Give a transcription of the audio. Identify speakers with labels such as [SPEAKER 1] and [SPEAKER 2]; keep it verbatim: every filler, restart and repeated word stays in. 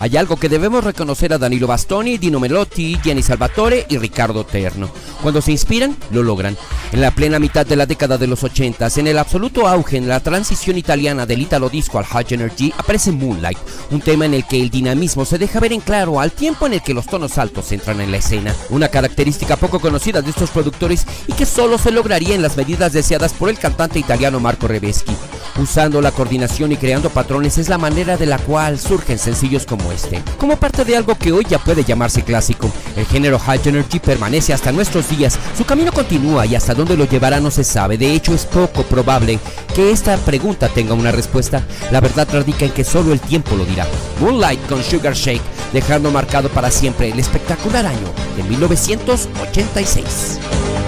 [SPEAKER 1] Hay algo que debemos reconocer a Danilo Bastoni, Dino Melotti, Gianni Salvatore y Ricardo Terno. Cuando se inspiran, lo logran. En la plena mitad de la década de los ochentas, en el absoluto auge en la transición italiana del Italo Disco al High Energy, aparece Moonlight, un tema en el que el dinamismo se deja ver en claro al tiempo en el que los tonos altos entran en la escena. Una característica poco conocida de estos productores y que solo se lograría en las medidas deseadas por el cantante italiano Marco Rebeschi. Usando la coordinación y creando patrones es la manera de la cual surgen sencillos como este, como parte de algo que hoy ya puede llamarse clásico. El género High Energy permanece hasta nuestros días, su camino continúa y hasta dónde lo llevará no se sabe. De hecho, es poco probable que esta pregunta tenga una respuesta. La verdad radica en que solo el tiempo lo dirá. Moonlight con Sugar Shake, dejando marcado para siempre el espectacular año de mil novecientos ochenta y seis.